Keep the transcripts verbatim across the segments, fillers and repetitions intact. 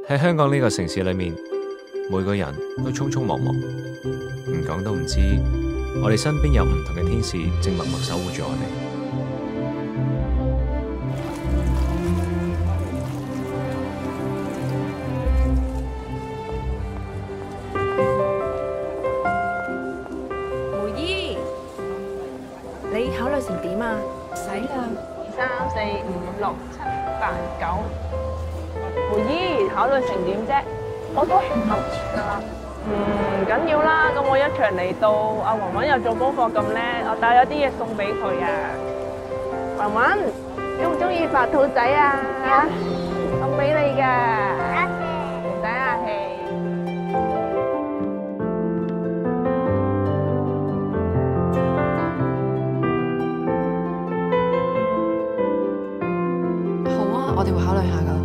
喺香港呢個城市裏面，每個人都匆匆忙忙，唔講都唔知，我哋身邊有唔同嘅天使正默默守護住我哋。 梅姨，你考慮成點啊？ 使啦， 三四五六七八九。梅姨考慮成點啫？ 我都係諗住㗎。 嗯，唔緊要啦。咁我一場嚟到，阿雲雲又做功課咁叻，我帶咗啲嘢送俾佢啊。雲雲，中唔中意白兔仔啊？送俾你㗎。唔使客氣。 好啊，我哋會考慮下㗎。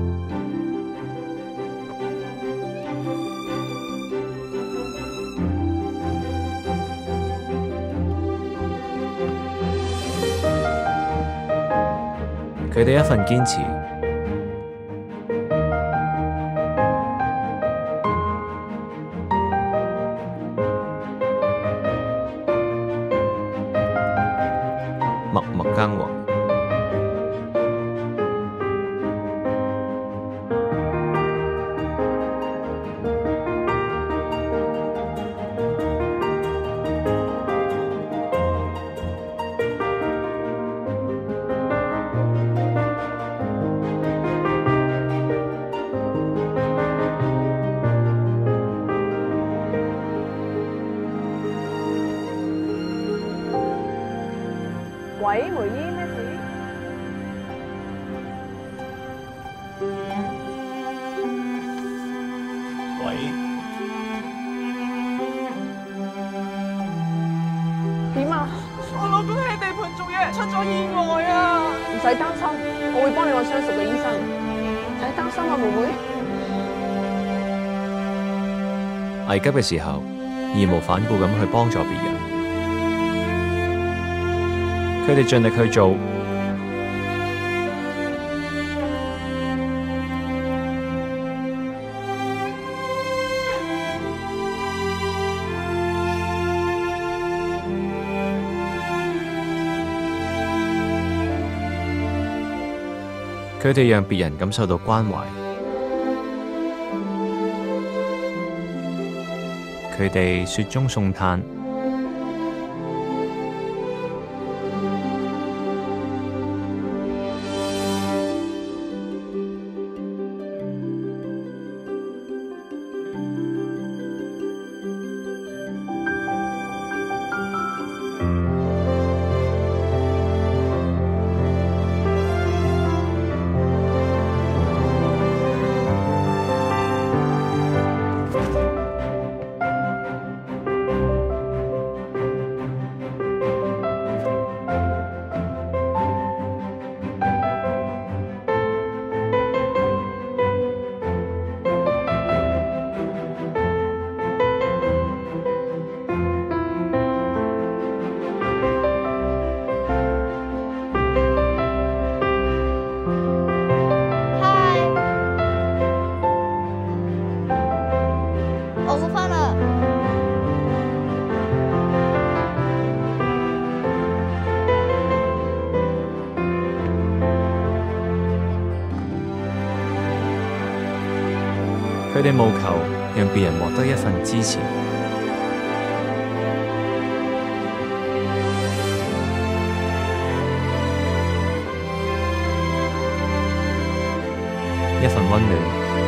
佢哋一份堅持，默默耕耘。 喂，梅姨，咩事？ 喂， 點啊？我老公喺地盤做嘢，出咗意外啊！唔使擔心，我會幫你揾相熟嘅醫生。唔使擔心啊，妹妹。 危急嘅時候，義無反顧咁去幫助別人。佢哋盡力去做，佢哋讓別人感受到關懷，佢哋雪中送炭。佢哋務求讓別人獲得一份支持，一份溫暖，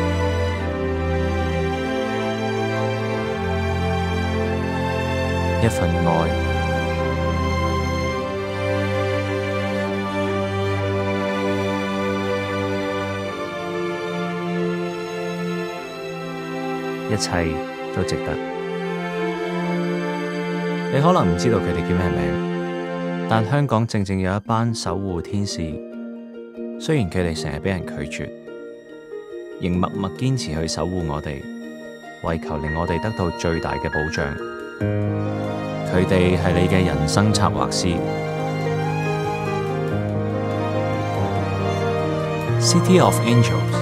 一份愛。一切都值得。你可能唔知道佢哋叫咩名，但香港正正有一班守護天使。雖然佢哋成日俾人拒絕，仍默默堅持去守護我哋，為求令我哋得到最大嘅保障。佢哋係你嘅人生策劃師。City of Angels。